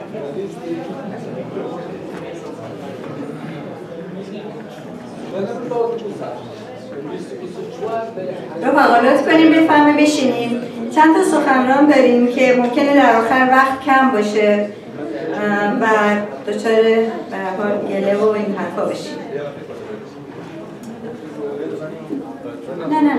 رفقا لطف کنیم بفهمه بشینیم. چند تا سخنران داریم که ممکنه در آخر وقت کم باشه و دچار به هر حال گله و این حرفا بشیم. نه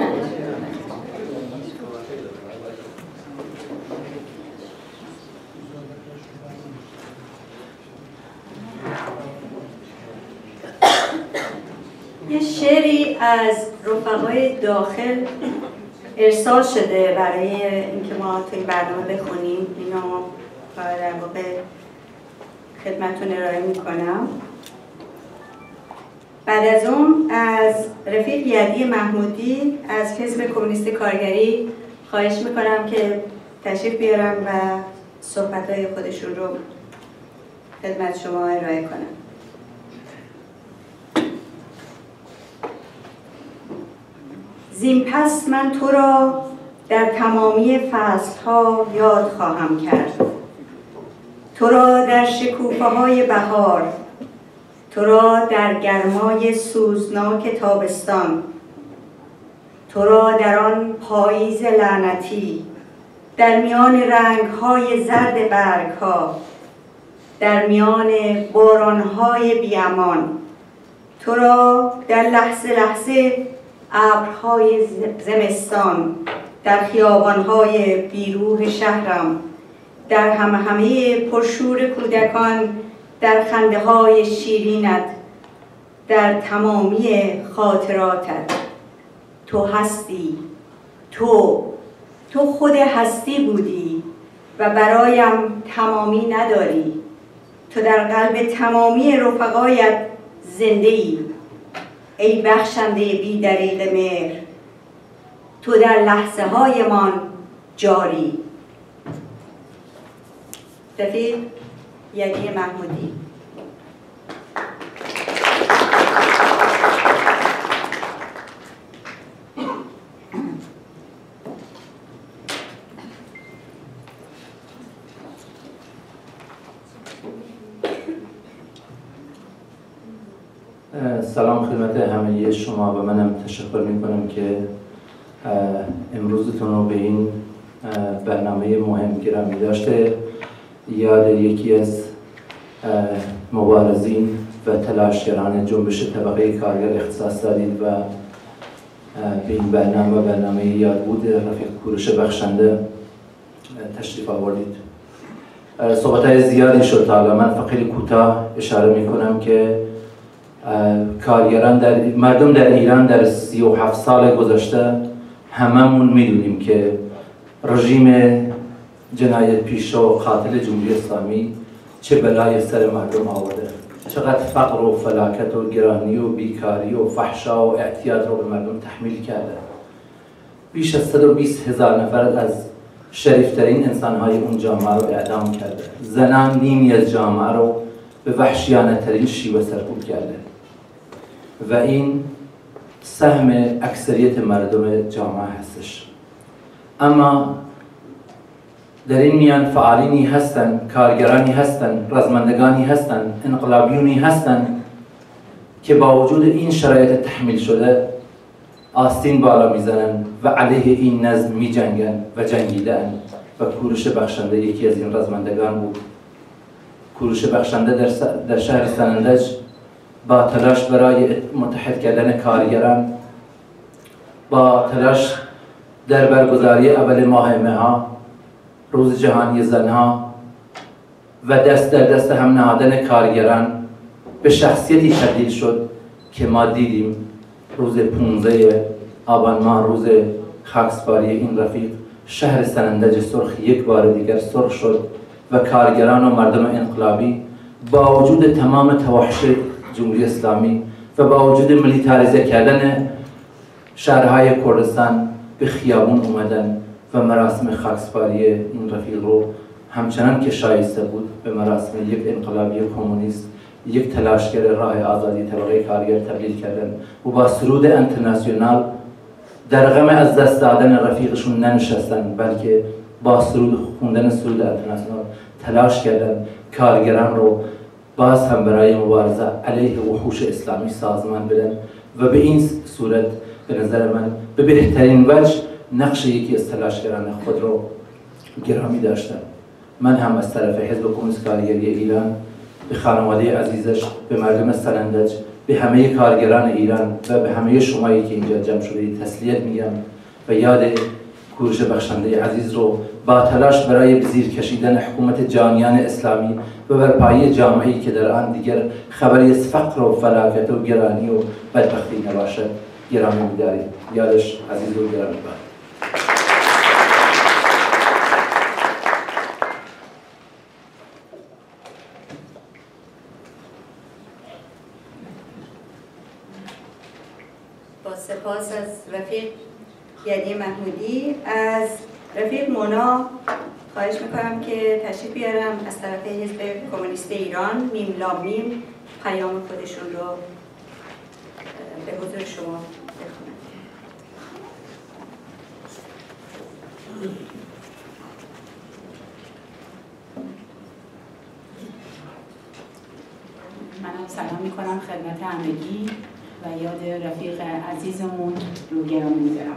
یه شعری از رفقای داخل ارسال شده برای اینکه ما توی برنامه بخونیم. اینو در واقع خدمتتون ارائه میکنم. بعد از اون از رفیق یدی محمودی از حزب کمونیست کارگری خواهش میکنم که تشریف بیارم و صحبت‌های خودشون رو خدمت شما ارائه کنم. زین پس من تو را در تمامی فصل‌ها یاد خواهم کرد، تو را در شکوفه‌های بهار، تو را در گرمای سوزناک تابستان، تو را در آن پاییز لعنتی، در میان رنگ‌های زرد برگ‌ها، در میان باران‌های بی‌امان، تو را در لحظه لحظه ابرهای زمستان، در خیابان‌های بیروح شهرم، در همه پرشور کودکان، در خنده‌های شیرینت، در تمامی خاطراتت. تو هستی، تو خود هستی بودی و برایم تمامی نداری. تو در قلب تمامی رفقایت زنده ای، ای بخشنده بی دریغ مهر، تو در لحظه هایمان جاری. رفیق یدی محمودی. سلام خدمت همه شما و منم تشکر میکنم که امروزتون رو به این برنامه مهم گرامی داشته یاد یکی از مبارزین و تلاشگران جنبش طبقه کارگر اختصاص دادید و به این برنامه یاد بود رفیق کوروش بخشنده تشریف آوردید. صحبت‌های زیادی شد تا حالا. من فقط کوتاه اشاره میکنم که کارگران مردم در ایران در 37 سال گذشته هممون میدونیم که رژیم جنایت پیشرو و قاتل جمهوری اسلامی چه بلای سر مردم آورده، چقدر فقر و فلاکت و گرانی و بیکاری و فحشا و اعتیاد رو به مردم تحمیل کرده. بیش از 120,000 نفر از شریفترین انسانهای اون جامعه رو اعدام کرده. زنان نیمی از جامعه رو به وحشیانه ترین شیوه سرکوب کرده و این سهم اکثریت مردم جامعه هستش. اما در این میان فعالینی هستن، کارگرانی هستن، رزمندگانی هستن، انقلابیونی هستن که با وجود این شرایط تحمیل شده آستین بالا میزنن و علیه این نظم میجنگن و جنگیدن و کوروش بخشنده یکی از این رزمندگان بود. کوروش بخشنده در شهر سنندج با تلاش برای متحد کردن کارگران، با تلاش در برگزاری اول ماه مه روز جهانی زنها و دست در دست هم نهادن کارگران به شخصیتی تبدیل شد که ما دیدیم روز 15 آبان ماه، روز خاکسپاری این رفیق، شهر سنندج سرخ یک بار دیگر سرخ شد و کارگران و مردم انقلابی با وجود تمام توحش جمهوری اسلامی و با وجود ملیتاریزه کردن شهرهای کردستان به خیابون اومدن و مراسم خاکسپاری این رفیق رو همچنان که شایسته بود به مراسم یک انقلابی کمونیست، یک تلاشگر راه آزادی طبقه کارگر تبدیل کردن و با سرود انترناسیونال در غم از دست دادن رفیقشون ننشستن، بلکه با خوندن سرود انترناسیونال تلاش کردن کارگران رو باز هم برای مبارزه علیه وحوش اسلامی سازمان بدن و به این صورت به نظر من به بهترین وجه نقش یکی از تلاشگران خود رو گرامی داشتن. من هم از طرف حزب کمونیست کارگری ایران به خانواده عزیزش، به مردم سنندج، به همه کارگران ایران و به همه شمایی که اینجا جمع شده تسلیت میگم و یاد کوروش بخشنده عزیز رو با تلاش برای به زیر کشیدن حکومت جانیان اسلامی و برپایی جامعه‌ای که در آن دیگر خبری از فقر و فلاکت و گرانی و بدبختی نباشد گرامی می‌داریم. یادش عزیز و گرامی باد. با سپاس از رفیق یدی محمودی. از رفیق مونا خواهش میکنم که تشریف بیارم از طرف حزب کمونیست ایران میم لام میم پیام خودشون رو به حضور شما بخونم. منم سلام میکنم خدمت همگی و یاد رفیق عزیزمون رو گرامی می‌دارم.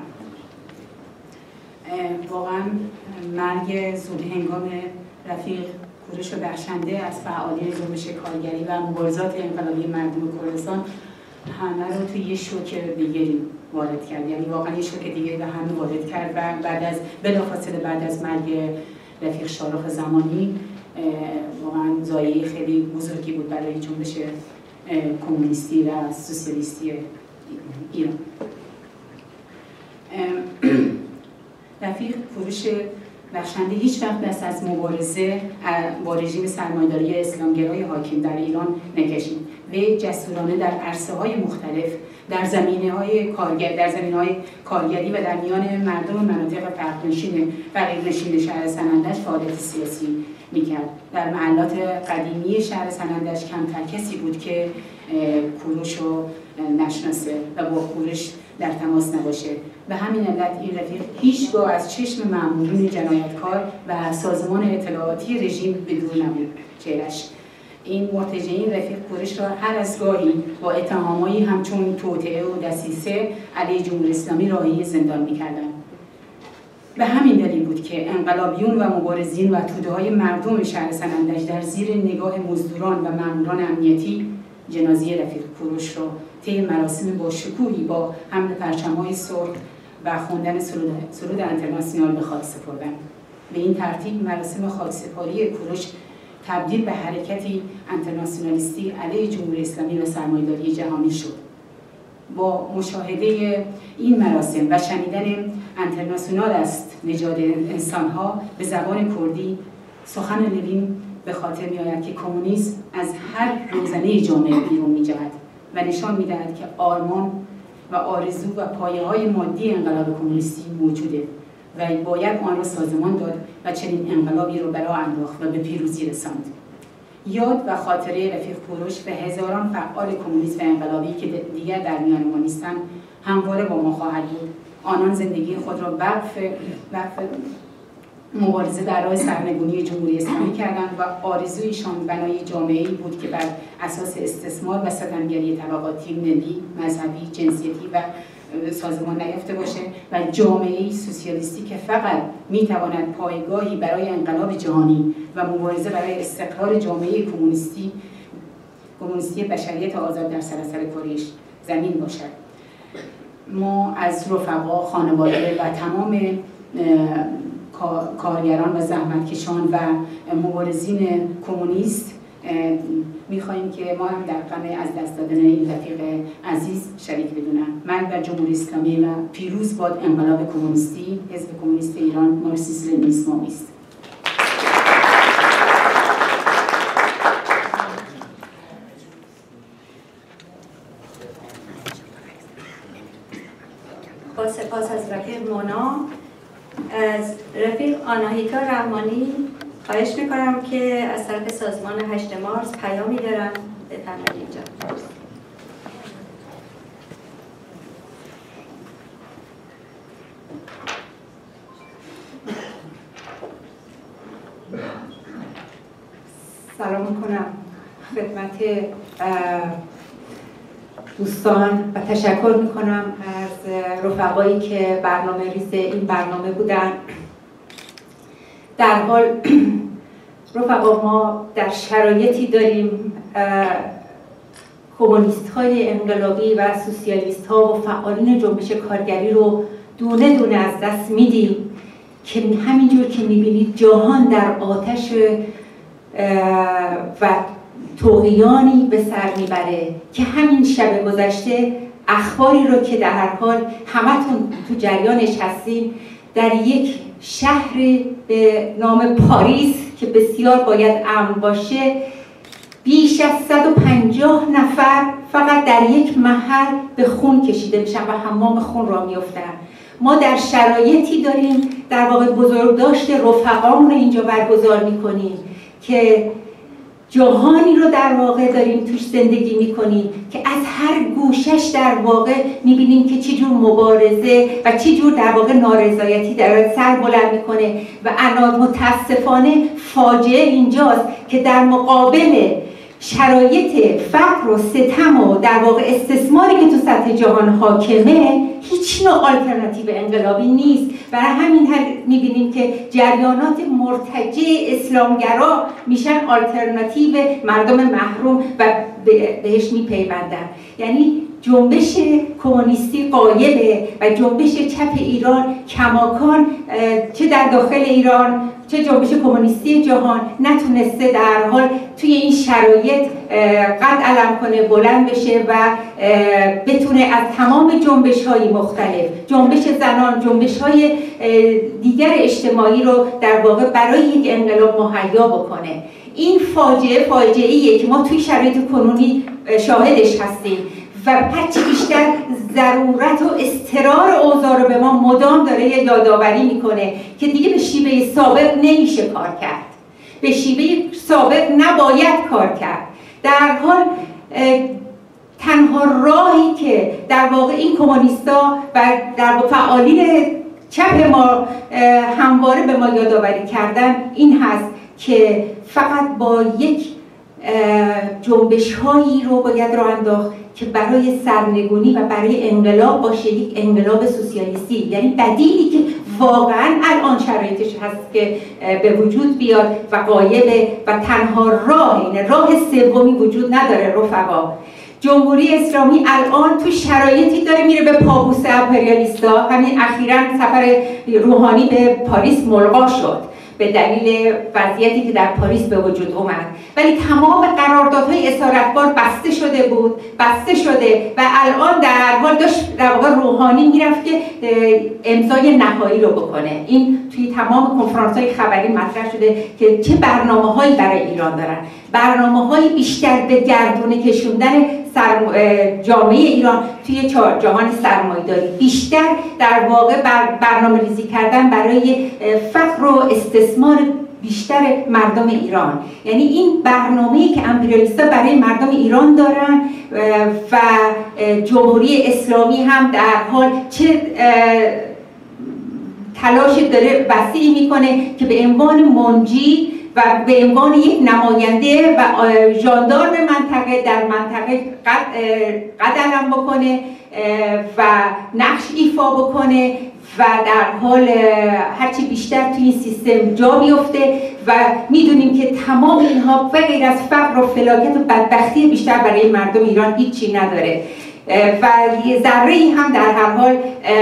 واقعا مرگ زودهنگام رفیق کوروش بخشنده از فعالین جنبش کارگری و مبارزات انقلابی مردم کردستان همه رو توی یه شوک دیگری وارد کرد. یعنی واقعا یه شوک دیگری به همه وارد کرد و بلافاصله بعد از مرگ رفیق شارخ زمانی واقعا ضایعه خیلی بزرگی بود برای جنبش کمونیستی و سوسیالیستی ایران. رفیق کوروش بخشنده هیچ وقت دست از مبارزه با رژیم سرمایه‌داری اسلامگرای حاکم در ایران نکشید. وی جسورانه در عرصه‌های مختلف در زمینه‌های کارگری و در میان مردم مناطق فقیرنشین شهر سنندج فعالیت سیاسی میکرد. در محلات قدیمی شهر سنندج کمتر کسی بود که کوروش رو نشناسه و با کوروش در تماس نباشه. به همین علت این رفیق هیچگاه از چشم مامورین جنایتکار و سازمان اطلاعاتی رژیم به دور نبود چهرش. این مرتجعین رفیق کوروش را هر از گاهی با اتهامایی همچون توطئه و دسیسه علیه جمهوری اسلامی راهی زندان می‌کردند. به همین دلیل بود که انقلابیون و مبارزین و توده‌های مردم شهر سنندج در زیر نگاه مزدوران و ماموران امنیتی جنازه رفیق کوروش را طی مراسم با شکوهی با حمل پرچم‌های سرخ و خواندن سرود انترناسیونال به خاک سپردند. به این ترتیب مراسم خاکسپاری کوروش تبدیل به حرکتی انترناسیونالیستی علیه جمهوری اسلامی و سرمایه‌داری جهانی شد. با مشاهده این مراسم و شنیدن انترناسیونال است نژاد انسان‌ها به زبان کردی، سخن لنین به خاطر می‌آید که کمونیسم از هر روزنه جامعه بیرون می‌جهد و نشان می‌دهد که آرمان و آرزو و پایه‌های مادی انقلاب کمونیستی موجوده و باید آن را سازمان داد و چنین انقلابی را برا انداخت و به پیروزی رساند. یاد و خاطره رفیق کوروش به هزاران فعال کمونیست و انقلابی که دیگر در میان ما نیستند همواره با ما خواهد بود. آنان زندگی خود را وقف مبارزه در راه سرنگونی جمهوری اسلامی کردند و آرزویشان بنای جامعه‌ای بود که بر اساس استثمار و ستمگری طبقاتی، ملی، مذهبی، جنسیتی و سازمان نیافته باشه و جامعه‌ای سوسیالیستی که فقط می‌تواند پایگاهی برای انقلاب جهانی و مبارزه برای استقرار جامعه کمونیستی بشریت آزاد در سراسر کره زمین باشد. ما از رفقا، خانواده و تمام کارگران و زحمتکشان و مبارزین کمونیست می‌خواهیم که ما هم در غم از دست دادن این رفیق عزیز شریک بدونم. مرگ بر جمهوری اسلامی و پیروز باد انقلاب کمونیستی. حزب کمونیست ایران مارکسیسم لنینیسم است. با سپاس از رفیق مونا. از رفیق آناهیتا رحمانی خواهش میکنم که از طرف سازمان 8 مارس پیامی دارم بفرمایید اینجا. سلام سلام میکنم خدمت دوستان و تشکر میکنم از رفقایی که برنامه ریز این برنامه بودن. در حال رفقا ما در شرایطی داریم کمونیست های انقلابی و سوسیالیست ها و فعالین جنبش کارگری رو دونه دونه از دست میدیم که همینجور که میبینید جهان در آتش و طغیانی به سر میبره که همین شب گذشته اخباری رو که در هر حال همتون تو جریانش هستین، در یک شهر به نام پاریس که بسیار باید امن باشه، بیش از 150 نفر فقط در یک محل به خون کشیده میشن و حمام خون را میفتن. ما در شرایطی داریم در واقع بزرگداشت رفقامون رو اینجا برگزار میکنیم که جهانی رو در واقع داریم توش زندگی میکنیم که از هر گوشش در واقع میبینیم که چجور مبارزه و چجور در واقع نارضایتی در سر بلند میکنه و متاسفانه فاجعه اینجاست که در مقابل شرایط فقر و ستم و در واقع استثماری که تو سطح جهان حاکمه هیچ نوع آلترناتیو انقلابی نیست. برای همین حال میبینیم که جریانات مرتجع اسلامگرا میشن آلترناتیو مردم محروم و بهش میپیوندن. یعنی جنبش کمونیستی غایبه و جنبش چپ ایران کماکان چه در داخل ایران چه جنبش کمونیستی جهان نتونسته در حال توی این شرایط قد علم کنه، بلند بشه و بتونه از تمام جنبش‌های مختلف، جنبش زنان، جنبش‌های دیگر اجتماعی رو در واقع برای یک انقلاب مهیا بکنه. این فاجعه‌ایه که ما توی شرایط کنونی شاهدش هستیم و هرچی بیشتر ضرورت و اضطرار اوضاع رو به ما مدام داره یادآوری میکنه که دیگه به شیوه سابق نمیشه کار کرد، به شیوه سابق نباید کار کرد. در حال تنها راهی که در واقع این کمونیستا و در فعالین چپ ما همواره به ما یادآوری کردن این هست که فقط با یک جنبش‌هایی رو باید راه انداخت که برای سرنگونی و برای انقلاب باشه، یک انقلاب سوسیالیستی، یعنی بدیلی که واقعا الان شرایطش هست که به وجود بیاد و غایبه و تنها راه سومی وجود نداره. رفقا، جمهوری اسلامی الان تو شرایطی داره میره به پابوس امپریالیستا. همین اخیراً سفر روحانی به پاریس ملغا شد به دلیل وضعیتی که در پاریس به وجود اومد، ولی تمام قراردادهای اسارتبار بسته شده و الان در حال داشت در واقع روحانی میرفت که امضای نهایی رو بکنه. این توی تمام کنفرانس‌های خبری مطرح شده که چه برنامه‌هایی برای ایران دارن، برنامه‌های بیشتر به گردونه کشوندن جامعه ایران توی جهان سرمایه‌داری، بیشتر در واقع برنامه‌ریزی کردن برای فقر و استثمار بیشتر مردم ایران. یعنی این برنامه‌ای که امپریالیست‌ها برای مردم ایران دارن و جمهوری اسلامی هم در حال چه تلاش داره وسیع میکنه که به عنوان منجی و به عنوان یک نماینده و ژاندارم منطقه در منطقه قد علم بکنه و نقش ایفا بکنه و در حال هرچی بیشتر توی این سیستم جا بیفته و میدونیم که تمام اینها و غیر از فقر و فلاکت و بدبختی بیشتر برای مردم ایران هیچی نداره و یه ذره‌ای هم در هر حال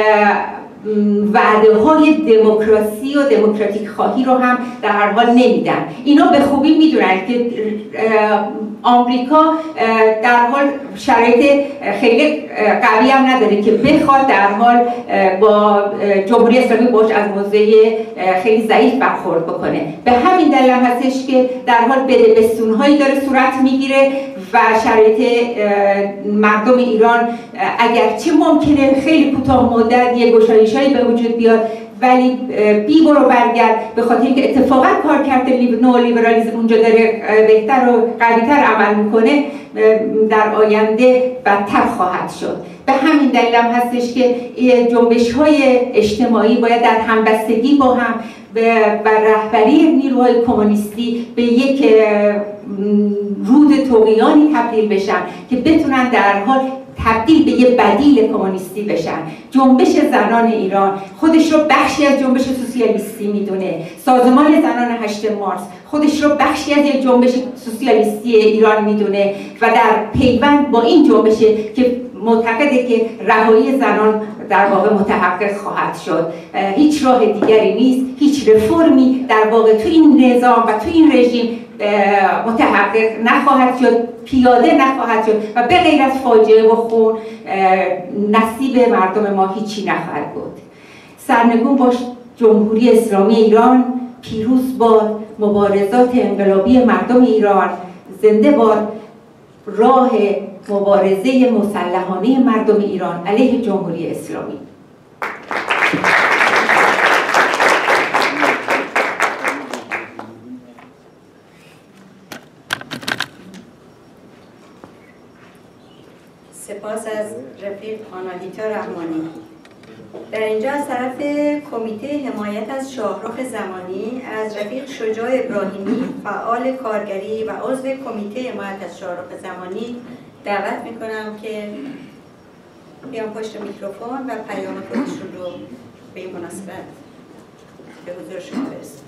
وعده های دموکراسی و دموکراتیک خواهی رو هم در هر حال نمیدن. اینا به خوبی میدونن که آمریکا در حال شرایط خیلی قوی هم نداره که بخواد در حال با جمهوری اسلامی باش از موضع خیلی ضعیف برخورد بکنه. به همین دلیل هستش که در حال بدبستون‌هایی داره صورت میگیره و شرایط مردم ایران اگرچه ممکنه خیلی کوتاه مدت یه گشایش‌هایی به وجود بیاد، ولی بی برو برگرد به خاطر اینکه اتفاقا کارکرد نئولیبرالیسم اونجا داره بهتر و قوی‌تر عمل میکنه، در آینده بدتر خواهد شد. به همین دلیل هم هستش که جنبش‌های اجتماعی باید در همبستگی با هم و رهبری نیروهای کمونیستی به یک رود طغیانی تبدیل بشن که بتونن در حال تبدیل به یه بدیل کمونیستی بشن. جنبش زنان ایران خودش رو بخشی از جنبش سوسیالیستی میدونه. سازمان زنان 8 مارس خودش رو بخشی از یک جنبش سوسیالیستی ایران میدونه و در پیوند با این جنبشه که معتقده که رهایی زنان در واقع متحقق خواهد شد. هیچ راه دیگری نیست، هیچ رفرمی در واقع تو این نظام و تو این رژیم متحقق نخواهد شد، پیاده نخواهد شد و به غیر از فاجعه و خون نصیب مردم ما هیچی نخواهد بود. سرنگون باش جمهوری اسلامی ایران، پیروز باد مبارزات انقلابی مردم ایران، زنده باد راه مبارزه مسلحانه مردم ایران علیه جمهوری اسلامی. سپاس از رفیق آناهیتا رحمانی. در اینجا از طرف کمیته حمایت از شاهرخ زمانی از رفیق شجاع ابراهیمی، فعال کارگری و عضو کمیته حمایت از شاهرخ زمانی دعوت میکنم که بیان پشت میکروفون و پیام خودشون رو به این مناسبت به حضور شما برسونن.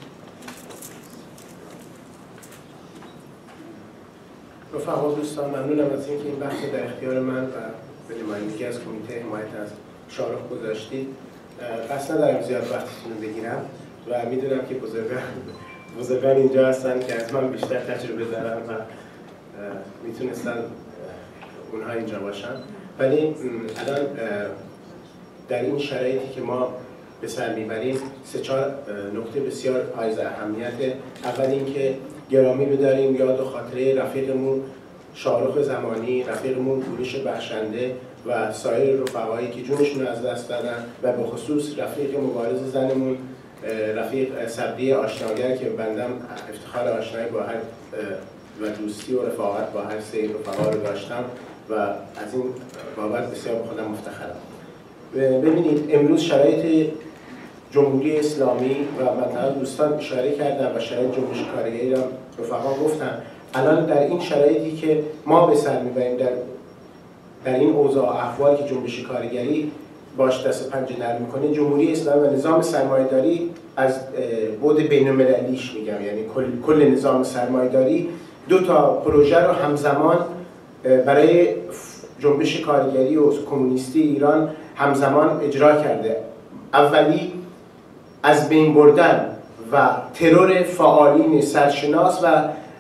رفقا دوستان، ممنونم از اینکه این بحث در اختیار من و به نمایندگی از کمیته حمایت از شاهرخ گذاشتید. قصد ندارم زیاد وقتتون رو بگیرم و میدونم که بزرگان اینجا هستن که از من بیشتر تجربه دارن و میتونستن اونها اینجا باشن، ولی الان در این شرایطی که ما به سر میبریم 3-4 نکته بسیار حائز اهمیته. اول اینکه گرامی بداریم یاد و خاطره رفیقمون شاهرخ زمانی، رفیقمون کوروش بخشنده و سایر رفقایی که جونشون رو از دست دادن و به خصوص رفیق مبارز زنمون رفیق صبری آشناگر که بندم افتخار آشنایی با هر و دوستی و رفاقت با هر سه رفقا رو داشتم و از این بابت بسیار به خودم مفتخرم. ببینید امروز شرایط جمهوری اسلامی و مثلا دوستان اشاره کردن و شرایط جنبش کارگری را رفقا گفتن. الان در این شرایطی که ما به سر میبریم، در این اوضاع احوال که جنبش کارگری باش دست پنجه نرم میکنه، جمهوری اسلامی و نظام سرمایه‌داری از بعد بین‌المللیش میگم، یعنی کل نظام سرمایه‌داری 2 تا پروژه رو همزمان برای جنبش کارگری و کمونیستی ایران همزمان اجرا کرده. اولی از بین بردن و ترور فعالین سرشناس و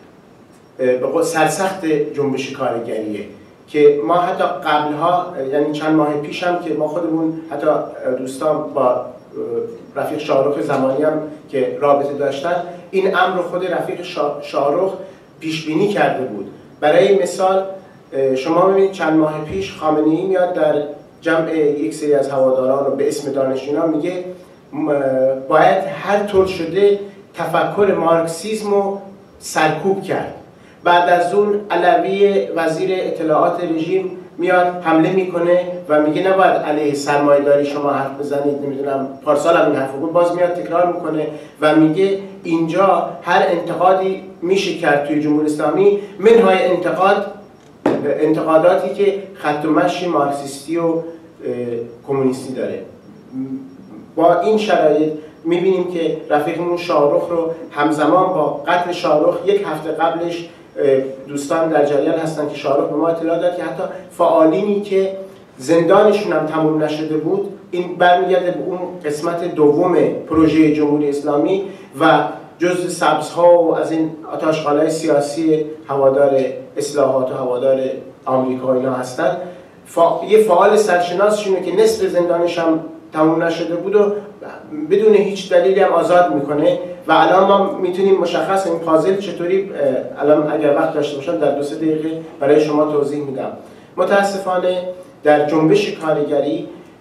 سرسخت جنبش کارگریه که ما حتی قبلها، یعنی چند ماه پیش هم که ما خودمون حتی دوستان با رفیق شاهرخ زمانی هم که رابطه داشتن، این امر خود رفیق شاهرخ پیش بینی کرده بود. برای مثال شما ببینید چند ماه پیش خامنه‌ای میاد در جمع یک سری از هواداران و به اسم دانشجویان میگه باید هر طور شده تفکر مارکسیسم رو سرکوب کرد. بعد از اون علوی وزیر اطلاعات رژیم میاد حمله میکنه و میگه نباید علیه سرمایه‌داری شما حرف بزنید، نمیدونم پارسال هم این حرفو گفت، باز میاد تکرار میکنه و میگه اینجا هر انتقادی میشه کرد توی جمهوری اسلامی، منهای انتقاداتی که خط و مشی مارکسیستی و کمونیستی داره. با این شرایط میبینیم که رفیقمون شاهرخ رو همزمان با قتل شاهرخ 1 هفته قبلش دوستان در جریان هستن که شاهرخ به ما اطلاع داد که حتی فعالینی که زندانشون هم تموم نشده بود، این برمیگرده به اون قسمت دوم پروژه جمهوری اسلامی و جزء سبزها و از این آتش‌خاله‌های سیاسی هوادار اصلاحات و هوادار آمریکا اینا هستن. یه فعال سرشناسشونه که نصف زندانش هم تموم نشده بود و بدون هیچ دلیلی هم آزاد میکنه و الان ما میتونیم مشخص این پازل چطوری، الان اگر وقت داشته باشم در 2-3 دقیقه برای شما توضیح میدم. متاسفانه در جنبش کارگری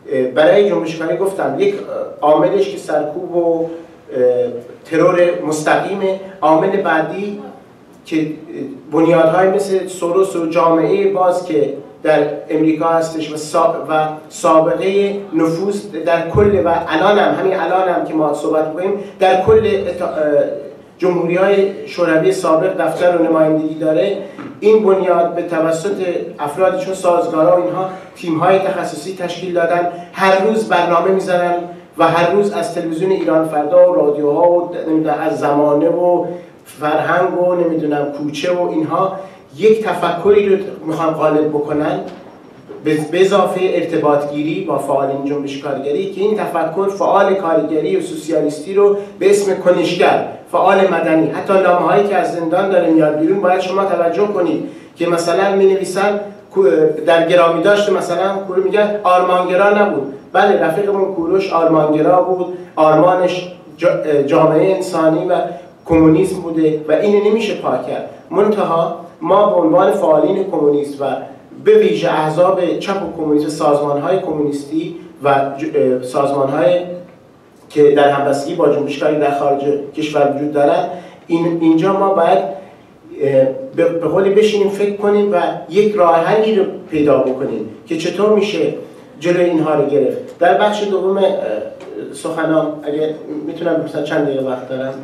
برای جنبش کارگری گفتم یک عاملش که سرکوب و ترور مستقیمه، عامل بعدی که بنیادهای مثل سوروس و جامعه باز که در امریکا هستش و سابقه نفوذ در کل و همین الان که ما صحبت می‌کنیم در کل جمهوری‌های شوروی سابق دفتر و نمایندگی داره. این بنیاد به توسط افرادی چون سازگارا و اینها تیم‌های تخصصی تشکیل دادن، هر روز برنامه می‌ذارن و هر روز از تلویزیون ایران فردا و رادیوها و از زمانه و فرهنگ و نمیدونم کوچه و اینها یک تفکری رو میخوان غالب بکنن به اضافه ارتباط گیری با فعالین جنبش کارگری که این تفکر فعال کارگری و سوسیالیستی رو به اسم کنشگر، فعال مدنی، حتی نامه‌هایی که از زندان داره میاد بیرون باید شما توجه کنید که مثلا می‌نویسن در گرامی داشت مثلا میگن آرمانگرا نبود. بله رفیقمون کوروش آرمانگرا بود، آرمانش جامعه انسانی و کمونیسم بوده و اینو نمیشه پاک کرد. منتها ما به عنوان فعالین کمونیست و به ویژه احزاب چپ و کمونیست، سازمان‌های کمونیستی و سازمان‌های که در همبستگی با جنبش کارگری در خارج کشور وجود دارن، اینجا ما باید به قولی بشینیم فکر کنیم و یک راه حلی رو پیدا بکنیم که چطور میشه جلوی اینها رو گرفت. در بخش دوم سخنان اگر میتونم بپرسم چند دقیقه وقت دارم؟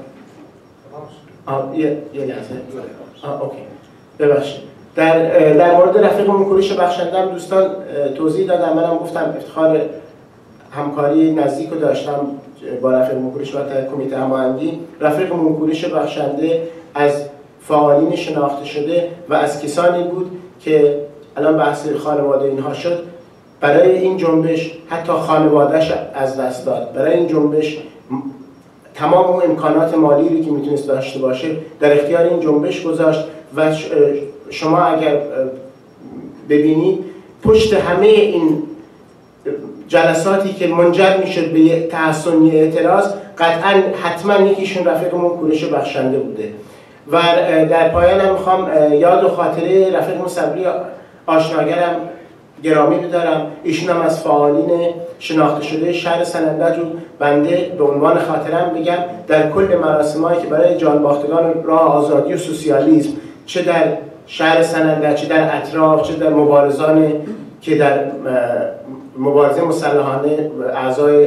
یه لحظه. اوکی. ببخشید. در مورد رفیقمون کوروش بخشنده دوستان توضیح دادم، منم گفتم افتخار همکاری نزدیک رو داشتم با رفیقمون کوروش و کمیته هماهنگی. رفیقمون کوروش بخشنده از فعالین شناخته شده و از کسانی بود که الان بحث خانواده اینها شد، برای این جنبش حتی خانواده‌اش از دست داد، برای این جنبش تمام اون امکانات مالی رو که میتونست داشته باشه در اختیار این جنبش گذاشت و شما اگر ببینید پشت همه این جلساتی که منجر میشد به تحسن یا اعتراض قطعا حتما یکیشون رفیقمون کوروش بخشنده بوده. و در پایان هم میخوام یاد و خاطره رفیقمون صبری آشناگرم گرامی بدارم. ایشون هم از فعالین شناخته شده شهر سنندج بود. بنده به عنوان خاطرم بگم در کل مراسمایی که برای جانباختگان راه آزادی و سوسیالیسم چه در شهر سنندج چه در اطراف چه در مبارزان که در مبارزه مسلحانه اعضای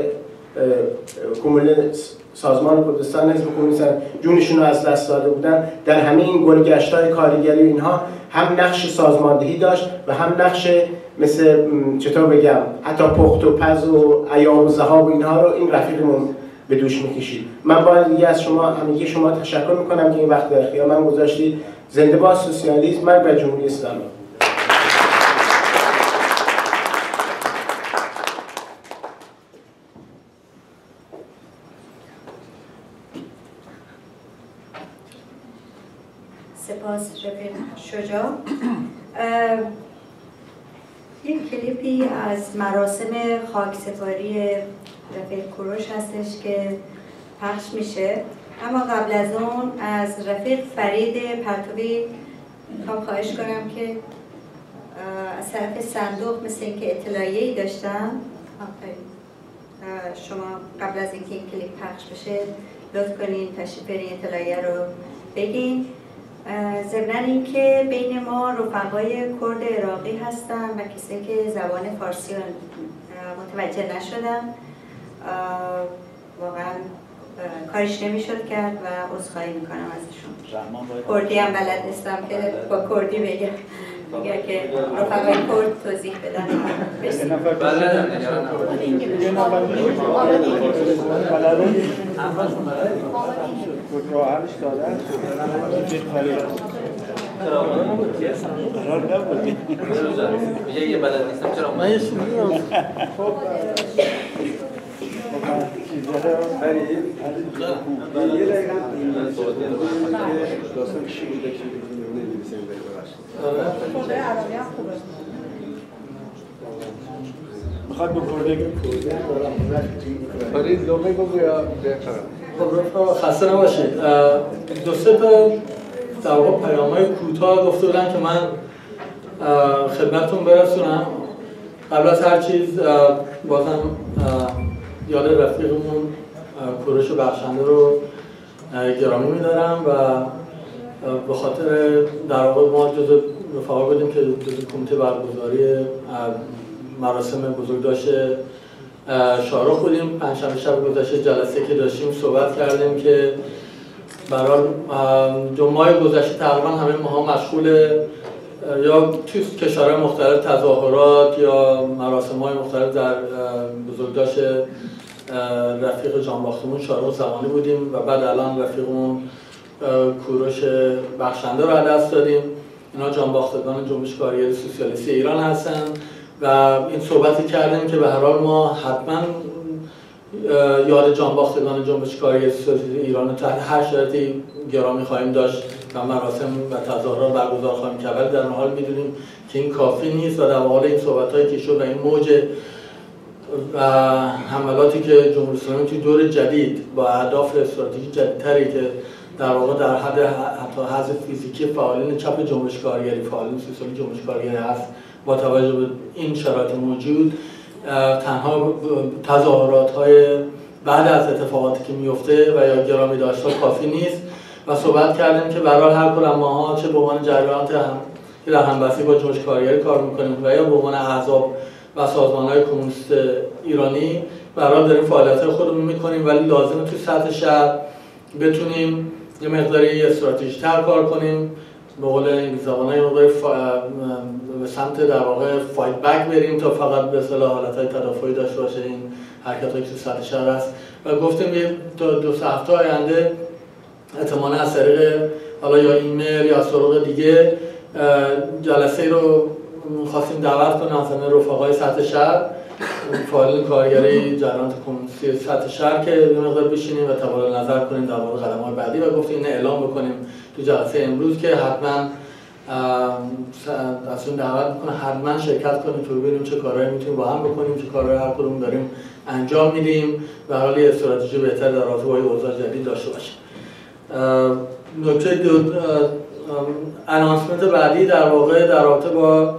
سازمان کردستان حزب کمونیست جونشون رو از دست داده بودن، در همه این گلگشت‌های کارگری و اینها هم نقش سازماندهی داشت و هم نقش مثل چطور بگم حتی پخت و پز و ایام و ذهاب و اینها رو این رفیقمون به دوش میکشید. من باید دیگه از همگی شما تشکر میکنم که این وقت در اختیار من گذاشتید. زنده باد سوسیالیسم، مرگ بر جمهوری اسلامی. سپاس رفیق شجاع. یک کلیپی از مراسم خاکسپاری رفیق کوروش هستش که پخش میشه، اما قبل از اون از رفیق فرید پرتوی میخوام خواهش کنم که از طرف صندوق مثل اینکه اطلاعیه‌ای داشتن شما قبل از اینکه این کلیپ پخش بشه لطف کنین تشریف برین اطلاعیه رو بگین. ضمن اینکه بین ما رفقای کرد عراقی هستن و کسی که زبان فارسی متوجه نشدن، واقعا کارش نمیشد کرد و عذرخواهی میکنم ازشون. کردی هم بلد نیستم که با کردی بگم، اگر که رفقای کرد توضیح بدن. یه بلد نیستم چرا من میخواد به کردگی فرید لومه بگو یا بهتره؟ خسته نباشید. دو سه تا در واقع پیام‌های کوتاه گفته بودن که من خدمتتون برسونم. قبل از هر چیز بازم یاد رفیقمون کوروش بخشنده رو گرامی می‌دارم و به خاطر در واقع ما جزو رفقا بودیم که جزو کمیته برگزاری مراسم بزرگداشت شاهرخ بودیم. پنجشنبه شب گذشته جلسه که داشتیم صحبت کردیم که برای 2 ماه گذشته تقریبا همه ماها مشغول یا توی کشورهای مختلف تظاهرات یا مراسم‌های مختلف در بزرگداشت رفیق جانباختمون شاهرخ زمانی بودیم و بعد الان رفیقمون کوروش بخشنده رو از دست دادیم. اینا جانباختگان جنبش کارگری سوسیالیستی ایران هستن و این صحبتی کردیم که به هر حال ما حتما یاد جانباختگان جنبش کارگری سوسیالیستی ایران رو تحت هر شرایطی گرامی خواهیم داشت و مراسم و تظاهرات برگزار خواهیم کرد، ولی در حال میدونیم که این کافی نیست و در حال این صحبت‌هایی که شد و این موج و حملاتی که جمهوری اسلامی توی دور جدید با اهداف استراتژیک جدیدتری که در واقع در حد حتی حذف فیزیکی فعالین چپ جنبش کارگری، فعالین سوسیالی جنبش کارگری هست، با توجه به این شرایط موجود تنها تظاهرات‌های بعد از اتفاقاتی که میفته و یا گرامی داشتن کافی نیست و صحبت کردیم که برای هر کدوم ماها چه به عنوان جریانات که در همبستگی با جنبش کارگری کار می‌کنیم و یا به عنوان احزاب و سازمان‌های کمونیست ایرانی برای داریم فعالیت‌های خودمون می‌کنیم، ولی لازمه توی سطح شهر بتونیم یه مقداری استراتژیک‌تر کار کنیم، به قول انگلیسی‌ها یه مقداری به سمت در واقع فایت بک بریم تا فقط به اصطلاح حالت‌های تدافعی داشته باشه این حرکت‌هایی که توی سطح شهر هست و گفتیم یه تا 2 هفته آینده احتمالاً از طریق حالا یا ایمیل یا از طرق دیگه جلسه رو خواستیم دعوت کنیم از همه رفقای سطح شهر، فعالین کارگری جریانات کمونیستی سطح شهر که یه مقدار بشینیم و تبادل نظر کنیم در مورد قدم‌های بعدی و گفتیم اینو اعلام بکنیم تو جلسه امروز که حتما از اون دعوت می‌کنه حتما شرکت کنیم تا ببینیم چه کارهایی میتونیم با هم بکنیم، چه کارهایی هر کدوم داریم انجام میدیم و حالا استراتژی بهتر در رابطه با این اوضاع جدید داشته باشیم. نکته انانسمنت بعدی در واقع در رابطه با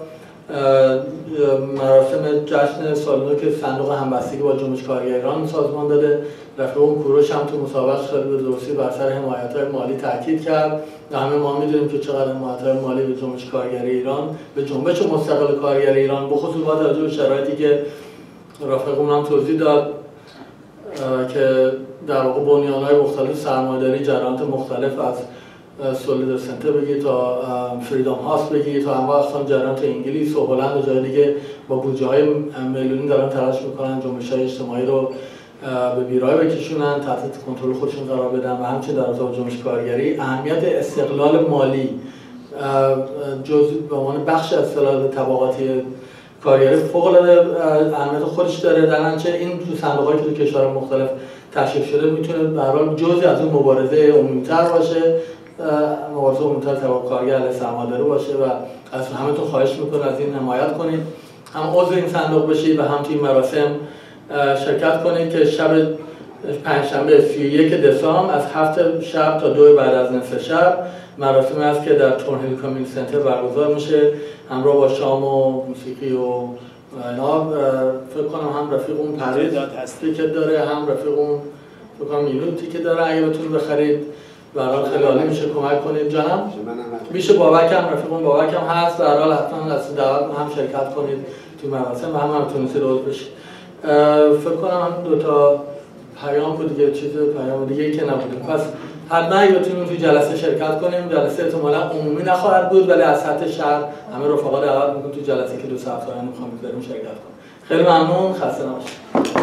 مراسم جشن سال که صندوق همبستگی با جنبش کارگری ایران سازمان داده. رفیقم کوروش هم تو مصاحبه‌اش خیلی به درستی بر سر حمایت‌های مالی تاکید کرد و همه ما می‌دونیم که چقدر حمایت‌های مالی به جنبش کارگری ایران، به جنبش مستقل کارگری ایران به خصوص با توجه به شرایطی که رفیقم هم توضیح داد که در واقع بنیان‌های مختلف سرمایه‌داری جریانات مختلف از سولید سنتر بگی تا فریدام هاست بگی تا انواع اقسام جریانات انگلیس و هلند و جای دیگه با بودجه‌های میلیونی دارن تلاش میکنن جنبش‌های اجتماعی رو به بیراه بکشونن، تحت کنترل خودشون قرار بدن و همچنین در رابطه با جنبش کارگری اهمیت استقلال مالی جزء به عنوان بخش از استقلال طبقاتی کارگری فوق‌العاده اهمیت خودش داره. در نتیجه این تو صندوق‌هایی که تو کشورهای مختلف تشکیل شده میتونه به هر حال جزئی از اون مبارزه عمومی‌تر باشه، مبارزه عمومی‌تر طبقه کارگر علیه سرمایه‌داری باشه و از همتون خواهش می‌کنم از این حمایت کنید، هم عضو این صندوق بشید و هم توی مراسم شرکت کنید که شب پنجشنبه 31 دسامبر از 7 شب تا 2 بعد از نصف شب مراسمی است که در تورنهیل کامیونیتی سنتر برگزار میشه همراه با شام و موسیقی و اینا. فکر کنم هم رفیقمون پرویز تیکت داره، هم رفیقمون فکر کنم میلو تیکت داره، اگه بتونید بخرید برای خیلی عالی میشه کمک کنید. جانم میشه بابک هم رفیقمون بابک هم هست، در حال حتما از دعوت هم شرکت کنید توی مراسم و هم تونسید عضو بشید. فکر کنم هم 2 تا پیام بود دیگه، چیز پیام دیگه ای که نبوده. پس حتما اگه بتونیم توی جلسه شرکت کنیم، جلسه احتمالاً عمومی نخواهد بود ولی از سطح شهر همه رفقا دعوت می‌کنیم توی جلسه که 2 هفته آینده می‌خوام بریم شرکت کنیم. خیلی ممنون، خسته نباشید.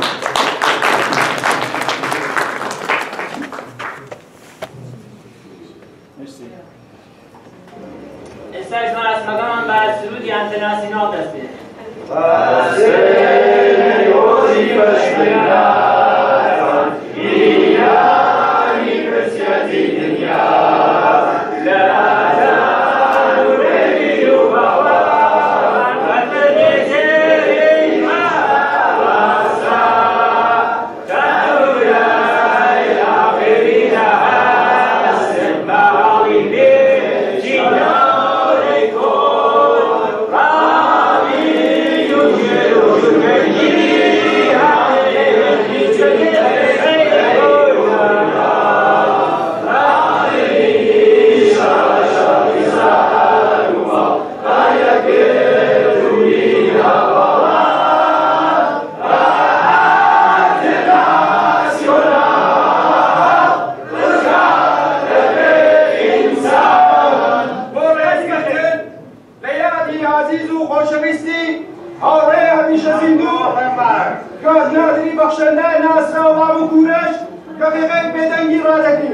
استایزمان از مقام بر سرودی انترناسیونال دست بید. Jerusalem. عزیز و خوشویستی آقای همیشه زندور که از ناظری بخشنده نصر و بابو کورش دقیقه بدنگی را دهیم.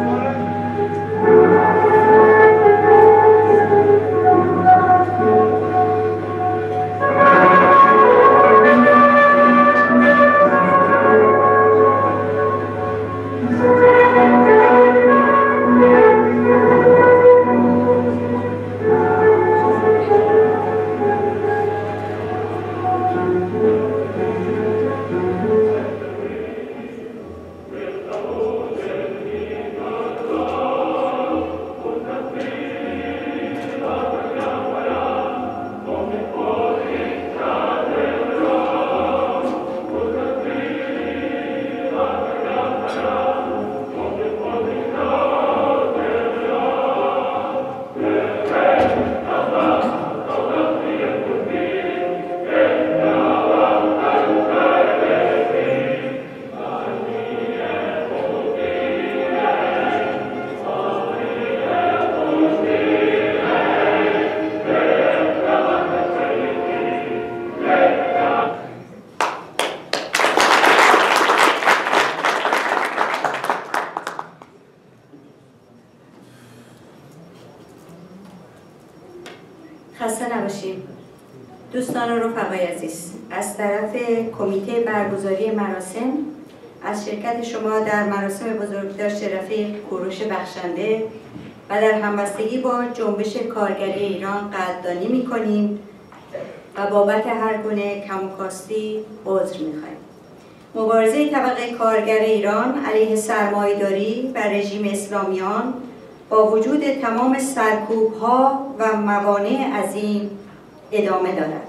خسته نباشید. دوستان و رفقای عزیز، از طرف کمیته برگزاری مراسم از شرکت شما در مراسم بزرگداشت رفیق کوروش بخشنده و در همبستگی با جنبش کارگری ایران قدردانی می‌کنیم و بابت هر گونه کم و کاستی عذر می‌خواهیم. مبارزه طبقه کارگر ایران علیه سرمایه‌داری و رژیم اسلامیان با وجود تمام سرکوب‌ها و موانع عظیم ادامه دارد.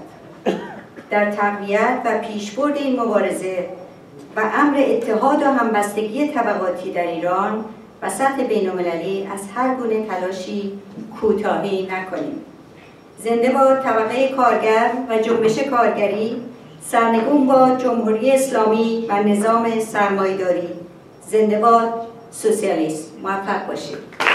در تقویت و پیشبرد این مبارزه و امر اتحاد و همبستگی طبقاتی در ایران و سطح بین‌المللی از هر گونه تلاشی کوتاهی نکنیم. زنده باد طبقه کارگر و جنبش کارگری، سرنگون باد جمهوری اسلامی و نظام سرمایه‌داری. زنده باد سوسیالیسم. موفق باشید.